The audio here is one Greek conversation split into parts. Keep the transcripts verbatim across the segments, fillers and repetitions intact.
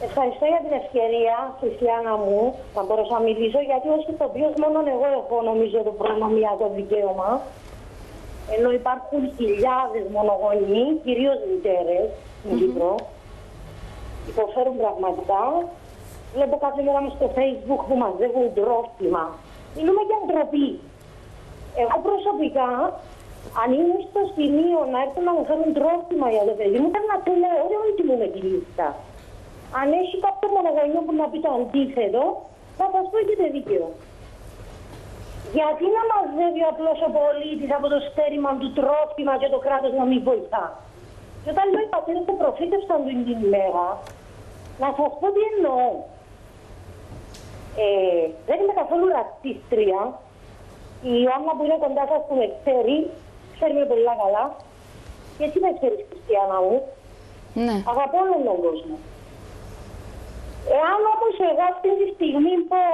Ευχαριστώ για την ευκαιρία, Χριστιάνα μου, να μπορώ να μιλήσω, γιατί ως ηθοποιός μόνο εγώ έχω, νομίζω, το προνομιακό δικαίωμα. Ενώ υπάρχουν χιλιάδες μονογονείς, κυρίως μητέρες στην Κύπρο, mm-hmm. υποφέρουν πραγματικά. Βλέπω κάθε μέρα μου στο Facebook που μαζεύουν τρόφιμα. Μιλούμε για ντροπή. Εγώ προσωπικά, αν ήμουν στο σημείο να έρθουν να μου φέρουν τρόφιμα για το παιδί μου, ήταν να το λέω, δεν μου τιμούμε τη λίστα. Αν έχει κάποιο μονογονιό που να πει το αντίθετο, θα σας πω έχετε δίκαιο. Γιατί να μαζεύει απλώς ο πολίτης από το στέρημα του τρόφιμα και το κράτος να μην βοηθά? Και όταν λέω οι πατέρες το προφήτευσαν την ημέρα, να σας πω τι εννοώ. Ε, δεν είμαι καθόλου ρατσίστρια. Η Ιωάννα που είναι κοντά σας που με ξέρει, ξέρει με πολύ καλά. Και εσύ με ξέρεις, Χριστιάνα μου. Ναι. Αγαπώ όλον τον κόσμο. Εάν όμως εγώ αυτή τη στιγμή πω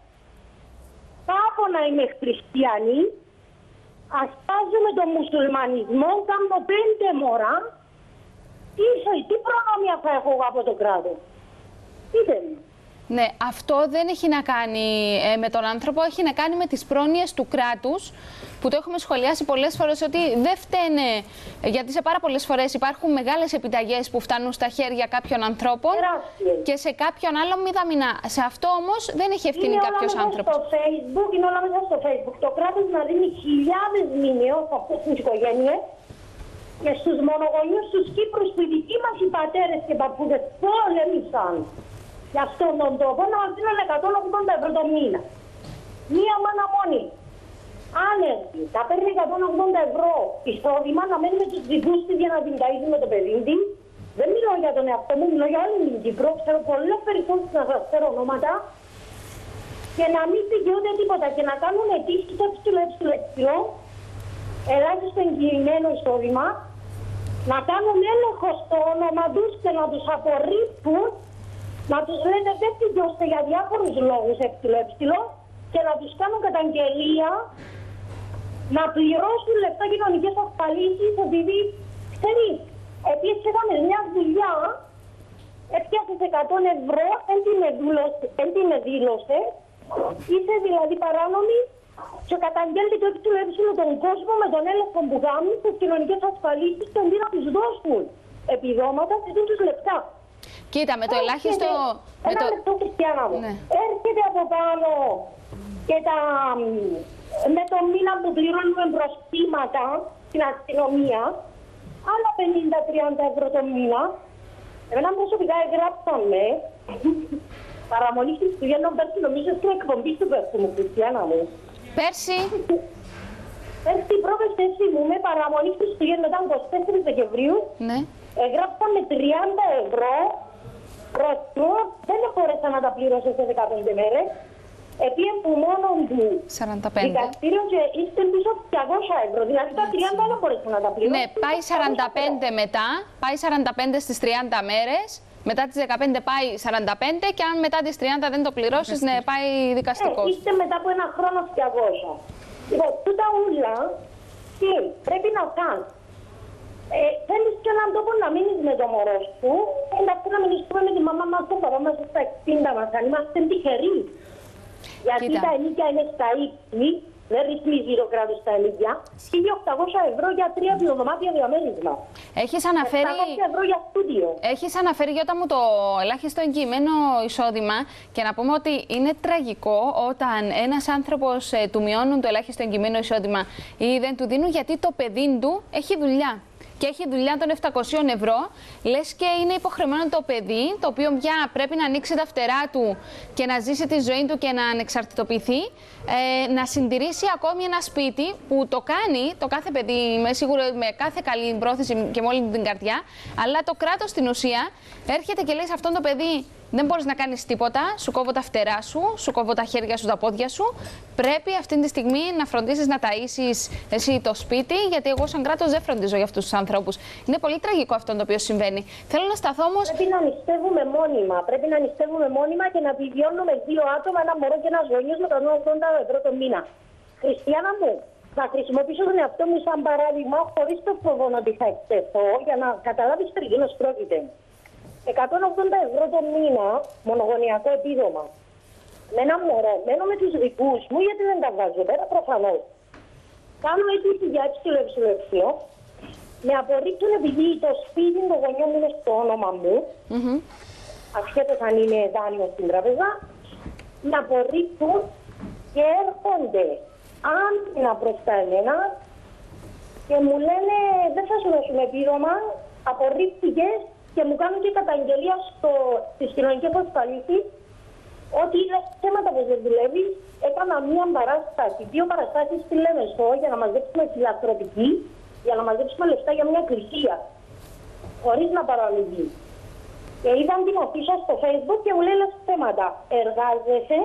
πάω να είμαι χριστιανή, αστάζομαι τον μουσουλμανισμό, κάνω πέντε μωρά, τι, τι προνόμια θα έχω εγώ από το κράτος? Πείτε μου. Ναι, αυτό δεν έχει να κάνει ε, με τον άνθρωπο, έχει να κάνει με τις πρόνοιες του κράτους, που το έχουμε σχολιάσει πολλές φορές ότι δεν φταίνε, γιατί σε πάρα πολλές φορές υπάρχουν μεγάλες επιταγές που φτάνουν στα χέρια κάποιων ανθρώπων Τεράστιες. Και σε κάποιον άλλο μηδαμινά. Σε αυτό όμως δεν έχει ευθύνη κάποιος άνθρωπος. Στο Facebook, είναι όλα μέσα στο Facebook. Το κράτος να δίνει χιλιάδες μηνιαίως σε αυτές τις οικογένειες και στους μονογονιούς, στους Κύπρους που οι δικοί μας οι πατέρες και οι παππούδες πόλεμησαν για αυτόν τον τόπο, να μας δίνουν εκατόν ογδόντα ευρώ το μήνα. Μία μάνα μόνη. Άνεργη, θα παίρνει εκατόν ογδόντα ευρώ εισόδημα, να μένει με τους δικούς της για να την ταΐζει με το παιδί της. Δεν μιλώ για τον εαυτό μου, μιλώ για όλη την Κύπρο. Ξέρω πολλές περισσότερες να σας φέρω ονόματα. Και να μην δικαιούνται τίποτα και να κάνουν αιτήσεις στο ΕΕ, ελάχιστο εγγυημένο εισόδημα, να κάνουν έλεγχο στο όνομα τους και να τους απορρίπτουν, να τους λένε δεν δικαιώστε για διάφορους λόγους ΕΕ και να τους κάνουν καταγγελία να πληρώσουν λεφτά κοινωνικές ασφαλίσεις, επειδή ξέρεις, επίσης έκαμε μια δουλειά, έπιασες εκατό ευρώ, δεν την δήλωσε, είσαι δηλαδή παράνομη και καταγγέλνει το ΕΕ τον κόσμο με τον έλεγχο που κάνουν στις κοινωνικές ασφαλίσεις και αντί να τους δώσουν επιδόματα, ζητούν τους λεφτά. Κοίτα, με το ελάχιστο... Ένα με το... λεπτό, Χριστιάνα μου. Ναι. Έρχεται από πάνω και τα... με το μήνα που πληρώνουμε προστήματα στην αστυνομία, άλλα πενήντα με τριάντα ευρώ το μήνα. Εμένα προσωπικά εγγράψαμε παραμονή Χριστουγέννων πέρσι, νομίζω, στην εκπομπή του πέρσι μου, Χριστιάνα μου. Πέρσι. Πέρσι η πρώτη θέση μου με παραμονή Χριστουγέννων ήταν είκοσι τέσσερις Δεκεμβρίου. Ναι. Εγγράψαμε τριάντα ευρώ. Πρώτο, δεν μπόρεσα να τα πληρώσω σε δεκαπέντε μέρες. Επίε που μόνο του σαράντα πέντε. Δικαστήριο και είστε πίσω από διακόσια ευρώ. Δηλαδή τα τριάντα δεν μπόρεσα να τα πληρώσω. Ναι, πάει σαράντα πέντε μετά, πάει σαράντα πέντε στις τριάντα μέρες. Μετά τις δεκαπέντε πάει σαράντα πέντε και αν μετά τις τριάντα δεν το πληρώσεις, ναι, πάει δικαστικός. Ε, είστε μετά από ένα χρόνο διακόσια. Λοιπόν, τούτα ούλα τι πρέπει να κάνεις. Ε, θέλεις και έναν τόπο να μείνεις με το μωρό σου. Εντάξει, να μιλήσουμε με τη μαμά μας, τον παπά μας στα εξήντα μας, αν είμαστε τυχεροί. Γιατί Κοίτα. Τα ενίκια είναι στα ύψη, δεν ρυθμίζει το κράτος τα ενίκια. χίλια οκτακόσια ευρώ για τρία εβδομάδια διαμέρισμα. Έχεις αναφέρει... επτακόσια ευρώ για στούντιο. Έχεις αναφέρει, Γιώτα μου, το ελάχιστο εγγυημένο εισόδημα και να πούμε ότι είναι τραγικό όταν ένας άνθρωπος ε, του μειώνουν το ελάχιστο εγγυημένο εισόδημα ή δεν του δίνουν γιατί το παιδί του έχει δουλειά. Και έχει δουλειά των επτακοσίων ευρώ, λες και είναι υποχρεωμένο το παιδί, το οποίο πια πρέπει να ανοίξει τα φτερά του και να ζήσει τη ζωή του και να ανεξαρτητοποιηθεί, ε, να συντηρήσει ακόμη ένα σπίτι που το κάνει το κάθε παιδί, είμαι σίγουρο με κάθε καλή πρόθεση και με όλη την καρδιά, αλλά το κράτος στην ουσία έρχεται και λέει σε αυτόν το παιδί: δεν μπορείς να κάνεις τίποτα, σου κόβω τα φτερά σου, σου κόβω τα χέρια σου, τα πόδια σου. Πρέπει αυτή τη στιγμή να φροντίσεις να ταΐσεις εσύ το σπίτι, γιατί εγώ σαν κράτος δεν φροντίζω για αυτούς τους ανθρώπους. Είναι πολύ τραγικό αυτό το οποίο συμβαίνει. Θέλω να σταθώ όμως... Πρέπει να νηστεύουμε μόνιμα. Πρέπει να νηστεύουμε μόνιμα και να επιβιώνουμε δύο άτομα, ένα μωρό και ένα γονιός με εκατόν ογδόντα ευρώ το μήνα. Χριστιάνα μου, θα χρησιμοποιήσω τον εαυτό μου σαν παράδειγμα, χωρίς το φόβο ότι θα εκτεθώ, για να καταλάβεις περί τίνος πρόκειται. εκατόν ογδόντα ευρώ το μήνα μονογονιακό επίδομα. Με ένα μωρό, μένω με τους δικούς μου, γιατί δεν τα βάζω πέρα προφανώς. Κάνω αίτηση για έψιλο-έψιλο-έψιλο. Με απορρίπτουν επειδή το σπίτι των γονιών μου είναι στο όνομα μου. Mm-hmm. Ασχέτως αν είναι δάνειο στην τραπεζά. Με απορρίπτουν και έρχονται άμυνα προς τα εμένα και μου λένε δεν θα σου δώσουμε επίδομα, απορρίφθηκες, και μου κάνουν και καταγγελία στο, στις κοινωνικές ασφαλίσεις ότι είδα θέματα που δεν δουλεύει. Έκανα μία παράσταση, δύο παραστάσεις στη Λέμεσο για να μαζέψουμε φιλανθρωπική, για να μαζέψουμε λεφτά για μια εκκλησία, χωρίς να παραλογεί. Και είδαν την αφίσα στο Facebook και μου λέει λες θέματα. Εργάζεσαι,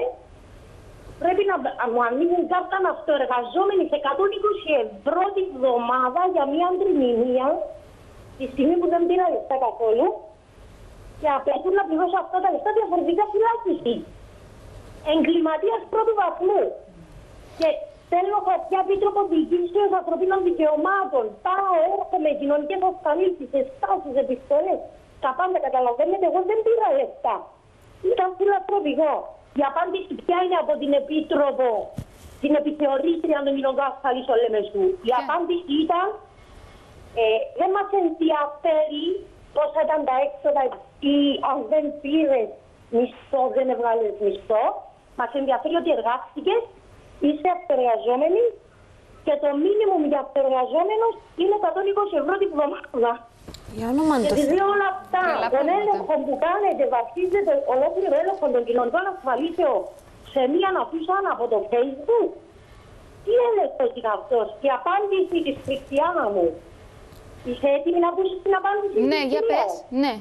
πρέπει να μου ανοίγουν κάρτα αυτοεργαζόμενοι σε εκατόν είκοσι ευρώ τη βδομάδα για μια αντριμηνία, τη στιγμή που δεν πήρα λεφτά καθόλου, και απαιτούν να πληρώσω αυτά τα λεφτά διαφορετικά φυλάκιση. Εγκληματίας πρώτου βαθμού. Και στέλνω χαρτιά επίτροπο διοικήσεως ανθρωπίνων δικαιωμάτων. Πάω, έρχομαι, κοινωνικές ασφαλίσεις, εστάσεις, επιστολές. Τα πάντα καταλαβαίνετε, εγώ δεν πήρα λεφτά. Ήταν φιλανθρωπικό. Η απάντηση ποια είναι από την Επίτροπο, την επιθεωρήτρια των κοινωνικών ασφαλίσεων Λεμεσού. Η απάντηση ήταν ε, δεν μας ενδιαφέρει πόσα ήταν τα έξοδα ή αν δεν πήρες μισθό, δεν έβγαλες μισθό. Μας ενδιαφέρει ότι εργάστηκες, είσαι αυτοεργαζόμενη και το μίνιμουμ για αυτοεργαζόμενος είναι εκατόν είκοσι ευρώ την εβδομάδα. Για όνομα του Θεού. Γιατί όλα αυτά, τον έλεγχο που κάνετε, βασίζεται ολόκληρο έλεγχο των κοινωνικών ασφαλίσεων σε μία αναφύσα από το Facebook. Τι έλεγχος είναι αυτός? Η απάντηση της Χριστιάνα μου. Είσαι έτοιμη να ακούσεις την απάντηση? Ναι, για πες. Ναι.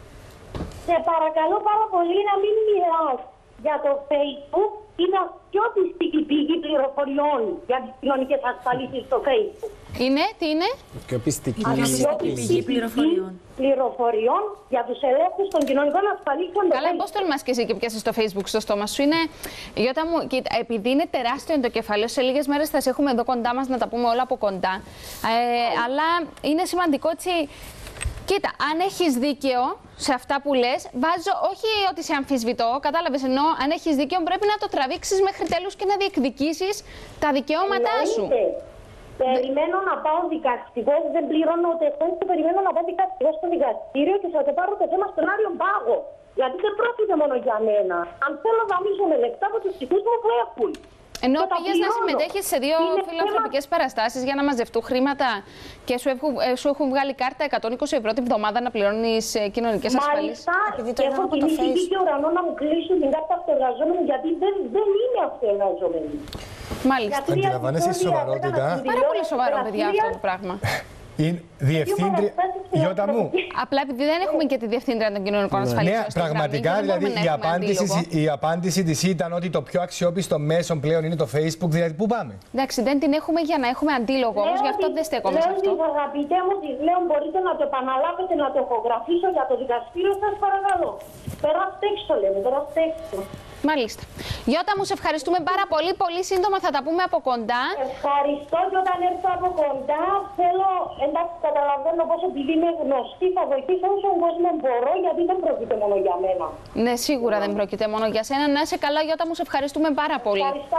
Σε παρακαλώ πάρα πολύ να μην μιλάς για το Facebook. Είναι αστιώτιστη πηγή πληροφοριών για τις κοινωνικές ασφαλίσεις στο Facebook. Είναι, τι είναι? Πιο πιστική πηγή πληροφοριών. πληροφοριών για τους ελέγχους των κοινωνικών ασφαλίσεων. Καλά, πώς τολμάς και εσύ και πιάσεις το Facebook στο στόμα σου? Είναι, Γιώτα μου, κοίτα, επειδή είναι τεράστιο το κεφάλαιο, σε λίγες μέρες θα σε έχουμε εδώ κοντά μας να τα πούμε όλα από κοντά. Ε, αλλά είναι σημαντικό έτσι. Κοίτα, αν έχεις δίκαιο σε αυτά που λες, βάζω όχι ότι σε αμφισβητώ, κατάλαβες, ενώ αν έχεις δίκαιο πρέπει να το τραβήξεις μέχρι τέλους και να διεκδικήσεις τα δικαιώματά σου. Περιμένω να πάω δικαστικό, δεν πληρώνω ούτε εσένα και περιμένω να πάω δικαστικό στο δικαστήριο και θα το πάρω το θέμα στον Άριο Πάγο. Γιατί δεν πρόκειται μόνο για μένα. Αν θέλω να μίσω με λεφτά από τους δικούς μου που έχουν. Ενώ πήγες να συμμετέχεις σε δύο φιλανθρωπικές θέμα... παραστάσεις για να μαζευτούν χρήματα και σου έχουν, σου έχουν βγάλει κάρτα εκατόν είκοσι ευρώ την εβδομάδα να πληρώνεις κοινωνικές ασφαλίσεις. Μάλιστα, και έχω κινήσει και ουρανό να μου κλείσουν την κάρτα αυτοεργαζόμενη, γιατί δεν, δεν είναι αυτοεργαζόμενη. Μάλιστα. Αντιλαμβάνεσαι η σοβαρότητα. Πάρα πολύ σοβαρό, παιδιά, αυτό το πράγμα. Είναι διευθύντρια. Γιώτα μου. Απλά επειδή δεν έχουμε και τη διευθύντρια των κοινωνικών ασφαλίσεων. Ναι, πραγματικά δηλαδή η απάντηση, η απάντηση της ήταν ότι το πιο αξιόπιστο μέσο πλέον είναι το Facebook. Δηλαδή, πού πάμε? Εντάξει, δεν την έχουμε για να έχουμε αντίλογο όμως, γι' αυτό δεν στέκομαι σε αυτό. Λέω, αγαπητέ μου, τη λέω, μπορείτε να το επαναλάβετε, να το ηχογραφήσω για το δικαστήριο, σας παρακαλώ. Περάστε έξω, λέμε, περάστε έξω. Μάλιστα. Γιώτα μου, σε ευχαριστούμε πάρα πολύ. Πολύ σύντομα θα τα πούμε από κοντά. Ευχαριστώ, και όταν έρθω από κοντά θέλω, εντάξει, καταλαβαίνω πως επειδή είμαι γνωστή θα βοηθήσω όσον κόσμο μπορώ, γιατί δεν πρόκειται μόνο για μένα. Ναι, σίγουρα yeah. δεν πρόκειται μόνο για σένα. Να είσαι καλά, Γιώτα μου, σε ευχαριστούμε πάρα πολύ. Ευχαριστώ.